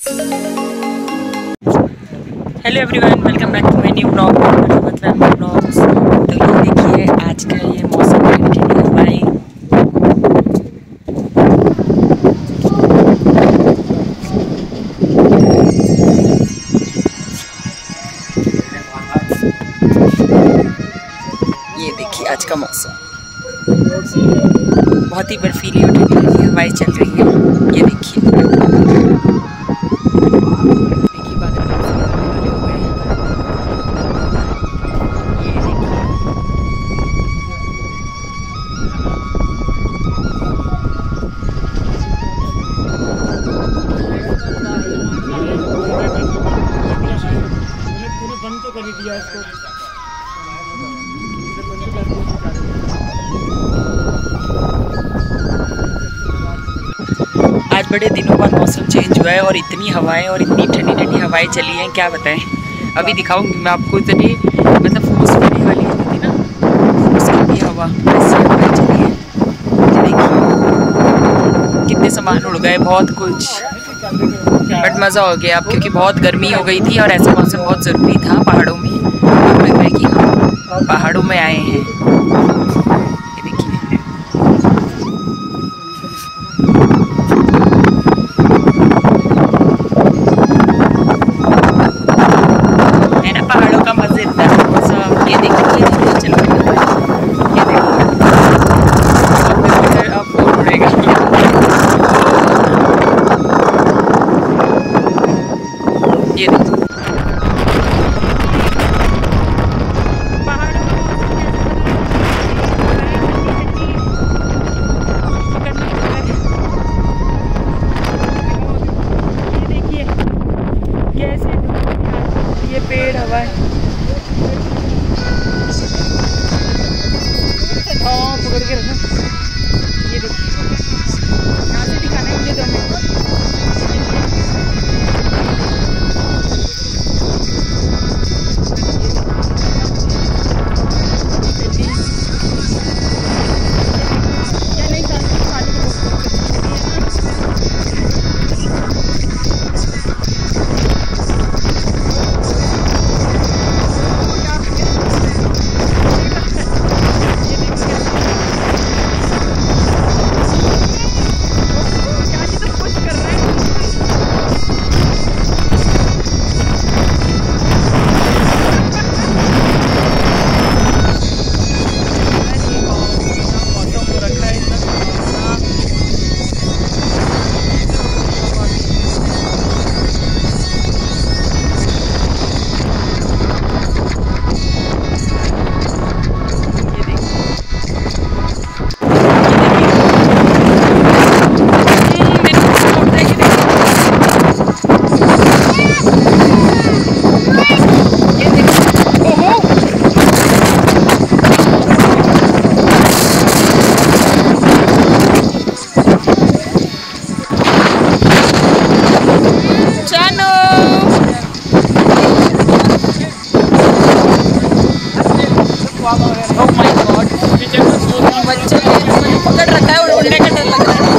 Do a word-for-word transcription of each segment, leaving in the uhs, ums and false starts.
Hello everyone, welcome back to my new blog blogs. तो ये देखिए आज का ये मौसम ठंडी ठंडी हवाएं। ये देखिए आज का मौसम बहुत ही बर्फीली और ठंडी ठंडी हवाएं चल रही है। ये देखिए देखिए बादल वाले हो गए। ये देखिए पूरे बंद तो कर दिया इसको। आज बड़े दिनों बाद मौसम चेंज हुआ है और इतनी हवाएं और इतनी ठंडी ठंडी हवाएं चली हैं, क्या बताएं। अभी दिखाऊंगी मैं आपको। इतनी मतलब फूस पड़ने वाली होती ना, फूस की हवा ऐसी हवाएं चली है। देखिए कितने सामान उड़ गए, बहुत कुछ, बट मज़ा हो गया अब, क्योंकि बहुत गर्मी हो गई थी और ऐसा मौसम बहुत ज़रूरी था पहाड़ों में। अब लग रहा है कि हम पहाड़ों में आए हैं। ये देखिए है ना पहाड़ों का मज़ेदार मौसम। ये देखिए चलो ये देखिए अब फोन उड़ेगा। ये देखिए ये पेड़ हवा है। हाँ पकड़ के रखना। ये देखिए यहाँ से दिखाना है मुझे, दो मिनट। Oh my God, बच्चे पकड़ रखा है, उड़ने का डर लग रहा है।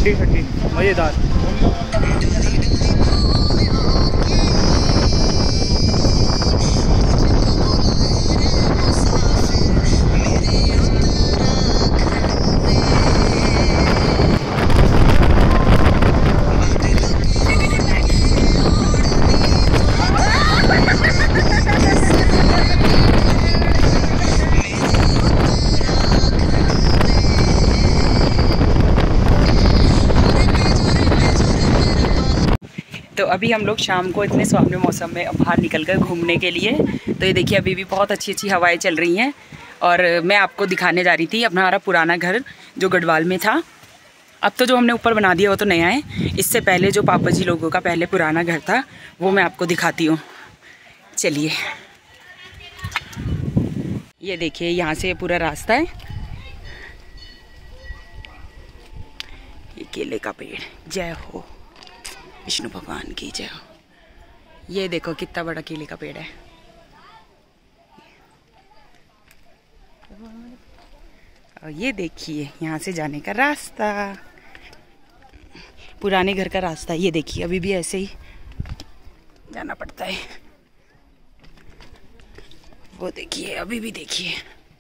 ठंडी ठंडी मज़ेदार। तो अभी हम लोग शाम को इतने सुहावने मौसम में बाहर निकल कर घूमने के लिए, तो ये देखिए अभी भी बहुत अच्छी अच्छी हवाएं चल रही हैं। और मैं आपको दिखाने जा रही थी अपना हमारा पुराना घर जो गढ़वाल में था। अब तो जो हमने ऊपर बना दिया वो तो नया है, इससे पहले जो पापा जी लोगों का पहले पुराना घर था वो मैं आपको दिखाती हूँ। चलिए, ये देखिए यहाँ से पूरा रास्ता है। ये केले का पेड़, जय हो विष्णु भगवान की जय हो। ये देखो कितना बड़ा केले का पेड़ है। और ये देखिए यहाँ से जाने का रास्ता, पुराने घर का रास्ता। ये देखिए अभी भी ऐसे ही जाना पड़ता है। वो देखिए अभी भी देखिए।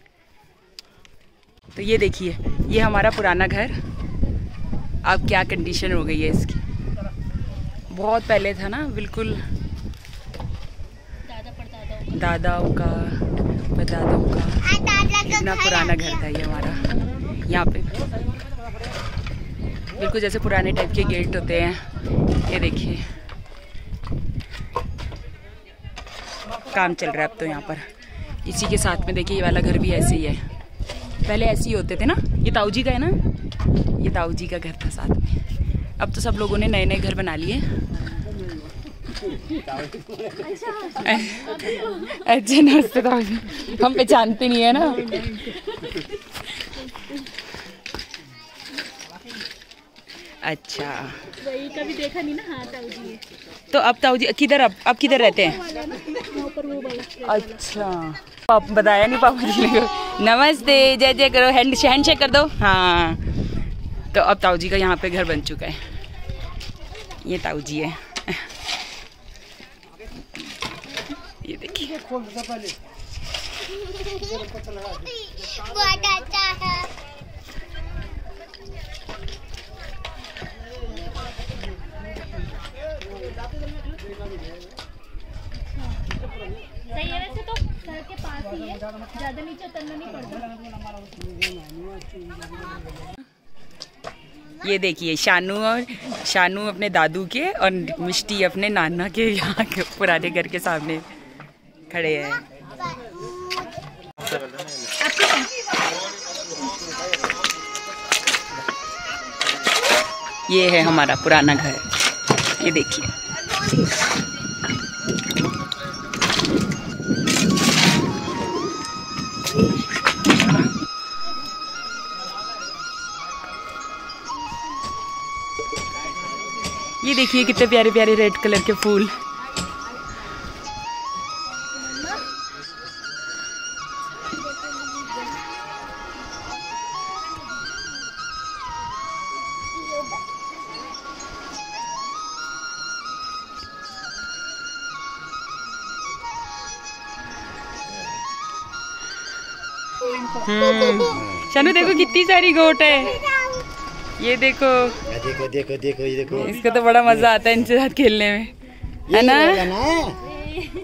तो ये देखिए ये हमारा पुराना घर, अब क्या कंडीशन हो गई है इसकी। बहुत पहले था ना, बिल्कुल दादाओं का परदादाओं का इतना पुराना घर था ये हमारा। यहाँ पे बिल्कुल जैसे पुराने टाइप के गेट होते हैं। ये देखिए काम चल रहा है अब तो यहाँ पर। इसी के साथ में देखिए ये वाला घर भी ऐसे ही है, पहले ऐसे ही होते थे ना। ये ताऊ जी का है ना, ये ताऊ जी का घर था साथ में। अब तो सब लोगों ने नए नए घर बना लिए। अच्छा नमस्ते ताऊ जी, हम पहचानते नहीं है ना। अच्छा वही कभी देखा नहीं ना। हाँ ताऊ जी। तो अब ताऊ जी किधर, अब अब किधर रहते हैं? अच्छा आप बताया नहीं पापा जी ने। नमस्ते, जय जय करो, हैंड हैंड शेक कर दो। हाँ तो अब ताऊ जी का यहाँ पे घर बन चुका है। ये ताऊ जी है, ये देखिए। सही है वैसे तो, घर के पास ही है, ज्यादा नीचे उतरना नहीं पड़ता। ये देखिए शानू और शानू अपने दादू के और मिष्टी अपने नाना के यहाँ के पुराने घर के सामने खड़े हैं। ये है हमारा पुराना घर, ये देखिए। ये देखिए कितने प्यारे प्यारे रेड कलर के फूल। हम्म शानू देखो कितनी सारी गोट है। ये देखो देखो देखो देखो ये देखो, इसको तो बड़ा मजा आता है इनके साथ खेलने में, है ना?